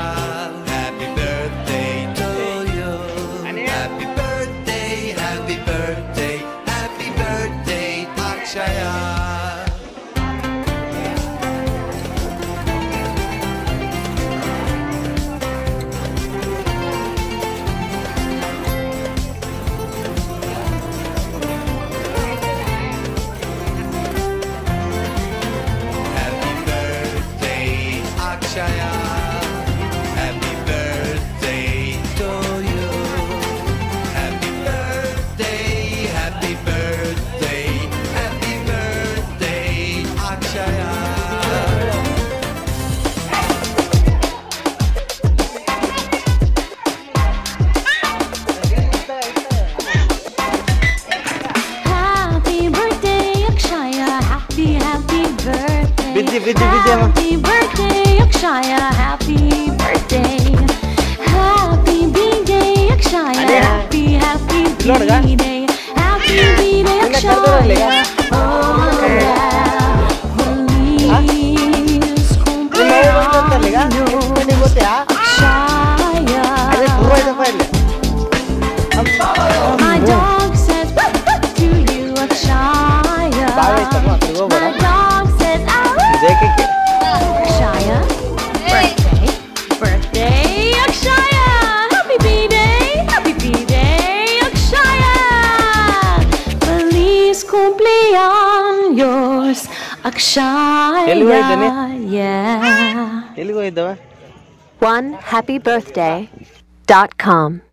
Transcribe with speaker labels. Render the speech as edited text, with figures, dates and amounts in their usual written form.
Speaker 1: Happy birthday to you. Happy birthday, happy birthday, happy birthday, Akshaya. Akshaya, happy birthday to you. Happy birthday, happy birthday, happy birthday, Akshaya.
Speaker 2: Happy birthday, Akshaya. Happy birthday.
Speaker 3: Happy
Speaker 2: birthday, Akshaya. Happy birthday. Happy birthday, Akshaya. Happy birthday. Happy birthday, Akshaya. Oh yeah. Feliz cumpleaños, Akshaya. My dog says to you, Akshaya. My dog says, Akshaya, birthday, Akshaya, happy birthday, Akshaya, feliz cumpleaños, Akshaya, yeah.
Speaker 3: Telugu iddava.
Speaker 4: OneHappyBirthday.com